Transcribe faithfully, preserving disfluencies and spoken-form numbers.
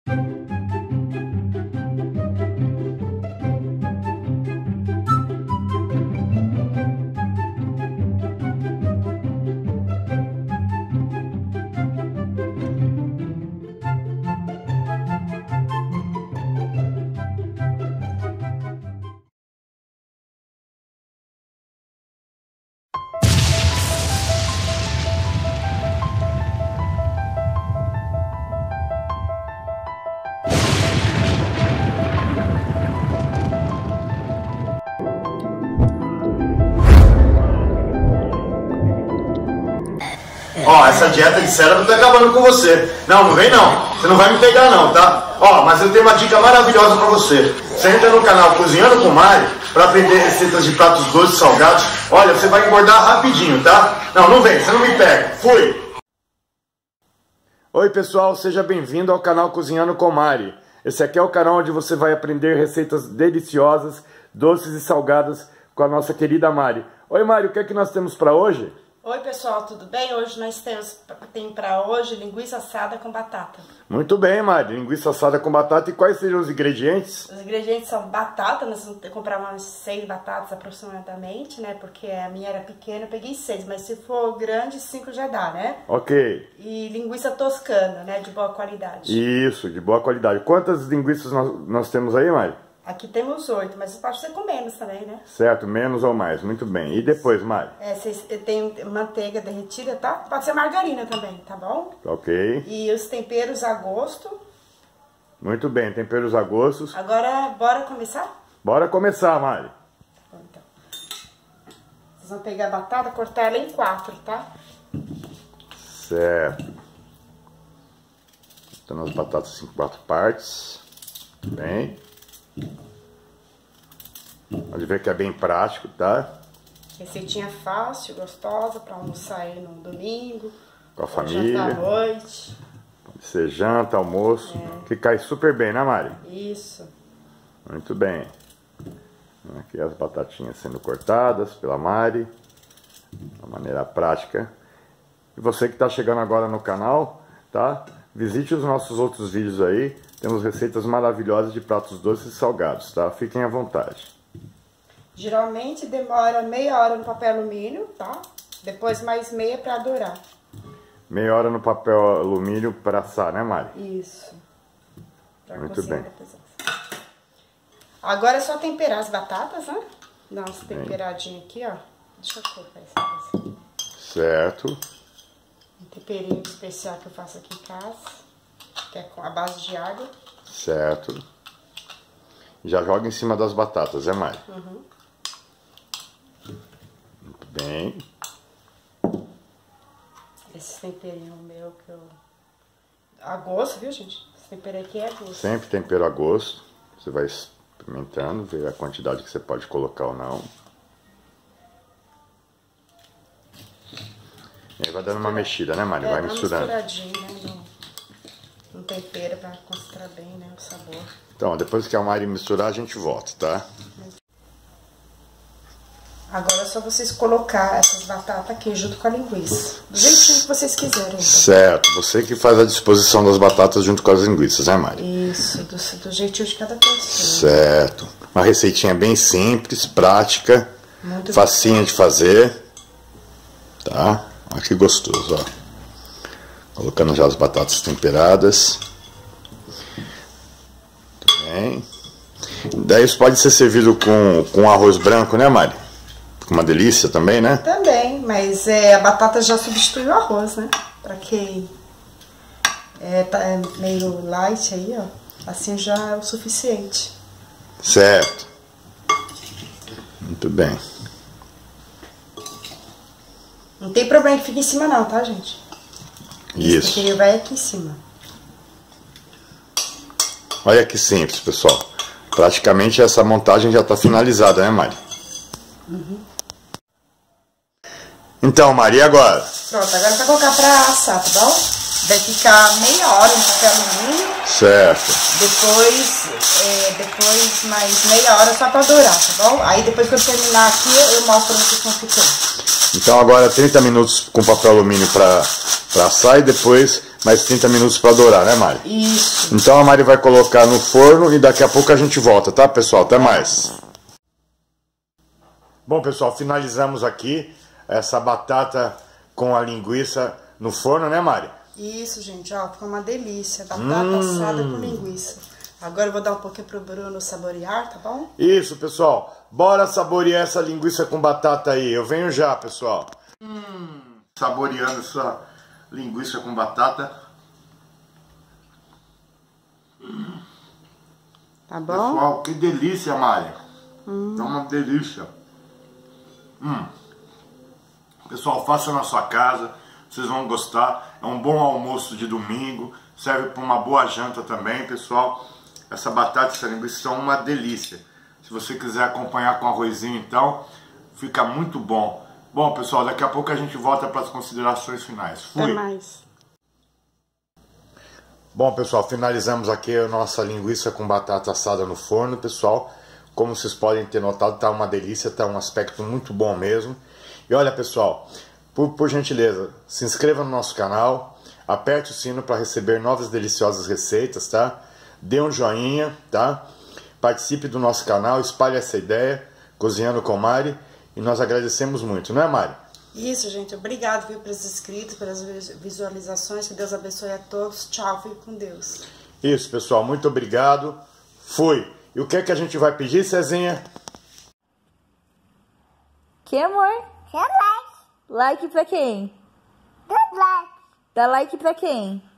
Ó, essa dieta de cérebro tá acabando com você. Não, não vem não. Você não vai me pegar não, tá? Ó, mas eu tenho uma dica maravilhosa pra você. Você entra no canal Cozinhando com Mari pra aprender receitas de pratos doces e salgados. Olha, você vai engordar rapidinho, tá? Não, não vem, você não me pega. Fui! Oi pessoal, seja bem-vindo ao canal Cozinhando com Mari. Esse aqui é o canal onde você vai aprender receitas deliciosas, doces e salgadas com a nossa querida Mari. Oi Mari, o que é que nós temos pra hoje? Oi pessoal, tudo bem? Hoje nós temos tem para hoje linguiça assada com batata. Muito bem, Mari, linguiça assada com batata. E quais seriam os ingredientes? Os ingredientes são batata, nós vamos comprar umas seis batatas aproximadamente, né? Porque a minha era pequena, eu peguei seis, mas se for grande, cinco já dá, né? Ok. E linguiça toscana, né? De boa qualidade. Isso, de boa qualidade. Quantas linguiças nós, nós temos aí, Mari? Aqui temos oito, mas pode ser com menos também, né? Certo, menos ou mais, muito bem. E depois, Mari? É, vocês tem manteiga derretida, tá? Pode ser margarina também, tá bom? Ok. E os temperos a gosto. Muito bem, temperos a gosto. Agora, bora começar? Bora começar, Mari. Então, vocês vão pegar a batata, cortar ela em quatro, tá? Certo. Cortando as batatas em quatro partes. Bem. Pode ver que é bem prático, tá? Receitinha fácil, gostosa, pra almoçar aí no domingo. Com a família. Jantar à noite. Pode ser janta, almoço. É. Que cai super bem, né, Mari? Isso. Muito bem. Aqui as batatinhas sendo cortadas pela Mari. De uma maneira prática. E você que está chegando agora no canal, tá? Visite os nossos outros vídeos aí. Temos receitas maravilhosas de pratos doces e salgados, tá? Fiquem à vontade. Geralmente demora meia hora no papel alumínio, tá? Depois mais meia para dourar. Meia hora no papel alumínio para assar, né, Mari? Isso. Pra Muito bem. Depois. Agora é só temperar as batatas, né? Dá umas temperadinhas aqui, ó. Deixa eu colocar essa coisa. Certo. Um temperinho especial que eu faço aqui em casa, que é com a base de água. Certo. Já joga em cima das batatas, é, Mari? Uhum. Muito bem. Esse temperinho meu que eu... A gosto, viu, gente? Esse tempero aqui é a gosto. Sempre tempero a gosto. Você vai experimentando, ver a quantidade que você pode colocar ou não. E aí vai dando uma mexida, né, Mari? É, vai dá misturando. Uma misturadinha, né? No, no tempero pra concentrar bem, né, o sabor. Então, depois que a Mari misturar, a gente volta, tá? Agora é só vocês colocar essas batatas aqui junto com a linguiça. Do jeitinho que vocês quiserem. Então. Certo. Você que faz a disposição das batatas junto com as linguiças, né, Mari? Isso, do, do jeitinho de cada pessoa. Certo. Uma receitinha bem simples, prática, Muito facinha bom. de fazer. Tá? Olha que gostoso, ó. Colocando já as batatas temperadas. Muito bem. Daí isso pode ser servido com, com arroz branco, né, Mari? Uma delícia também, né? Também, mas é, a batata já substitui o arroz, né? Pra quem é, tá meio light aí, ó. Assim já é o suficiente. Certo. Muito bem. Não tem problema que fique em cima não, tá, gente? Isso. Porque vai aqui em cima. Olha que simples, pessoal. Praticamente essa montagem já está finalizada, né, Mari? Uhum. Então, Mari, e agora? Pronto, agora vai colocar pra assar, tá bom? Vai ficar meia hora no papel alumínio. Certo. Depois, é, depois mais meia hora só pra dourar, tá bom? Aí depois que eu terminar aqui, eu mostro como que estão ficando. Então agora trinta minutos com papel alumínio para assar e depois mais trinta minutos para dourar, né, Mari? Isso. Então a Mari vai colocar no forno e daqui a pouco a gente volta, tá, pessoal? Até mais. Bom, pessoal, finalizamos aqui essa batata com a linguiça no forno, né, Mari? Isso, gente, ó, ficou uma delícia. Batata hum. assada com linguiça. Agora eu vou dar um pouquinho pro Bruno saborear, tá bom? Isso, pessoal. Bora saborear essa linguiça com batata aí. Eu venho já, pessoal. Hum, saboreando essa linguiça com batata. Hum. Tá bom? Pessoal, que delícia, Mari. Hum. É uma delícia. Hum. Pessoal, faça na sua casa. Vocês vão gostar. É um bom almoço de domingo. Serve para uma boa janta também, pessoal. Essa batata e essa linguiça são uma delícia. Se você quiser acompanhar com arrozinho, então, fica muito bom. Bom, pessoal, daqui a pouco a gente volta para as considerações finais. Fui. Até mais. Bom, pessoal, finalizamos aqui a nossa linguiça com batata assada no forno, pessoal. Como vocês podem ter notado, tá uma delícia, tá um aspecto muito bom mesmo. E olha, pessoal, por, por gentileza, se inscreva no nosso canal, aperte o sino para receber novas deliciosas receitas, tá? Dê um joinha, tá? Participe do nosso canal, espalhe essa ideia, Cozinhando com Mari, e nós agradecemos muito, não é, Mari? Isso, gente. Obrigado, viu, pelos inscritos, pelas visualizações. Que Deus abençoe a todos. Tchau, fique com Deus. Isso, pessoal. Muito obrigado. Fui. E o que é que a gente vai pedir, Cezinha? Que, amor? Quer like? Like pra quem? Dá like. Dá like pra quem?